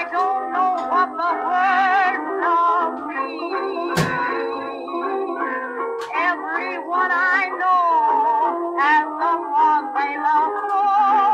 I don't know what the words of me. Everyone I know has someone they love so.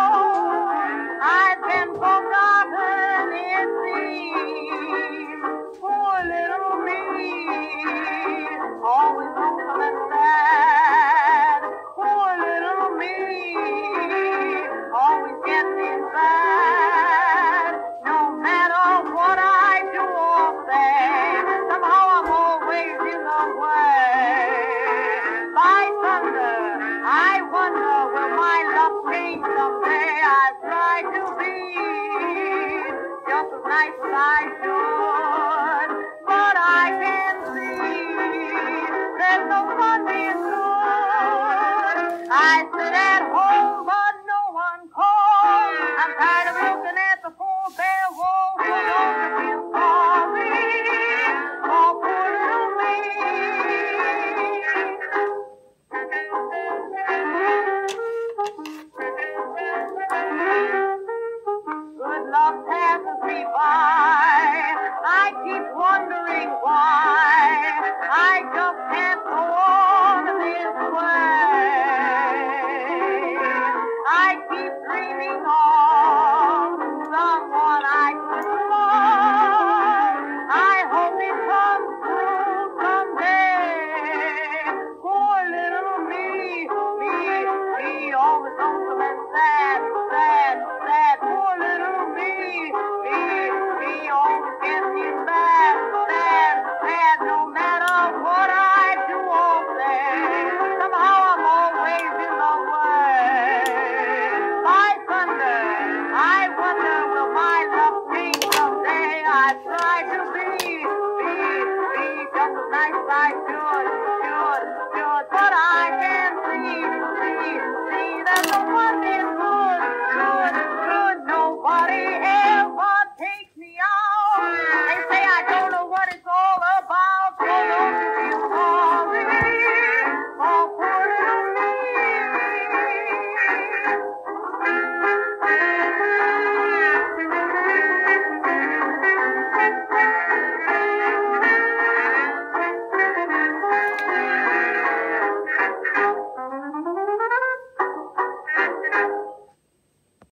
I've been forgotten, it seems. Poor little me, always lonesome and sad. Poor little me, always getting bad. No matter what I do or say, somehow I'm always in the way. By thunder, I wonder will my luck change someday. I try to be just as nice as I should, but I can see there's no fun being good. I sit at home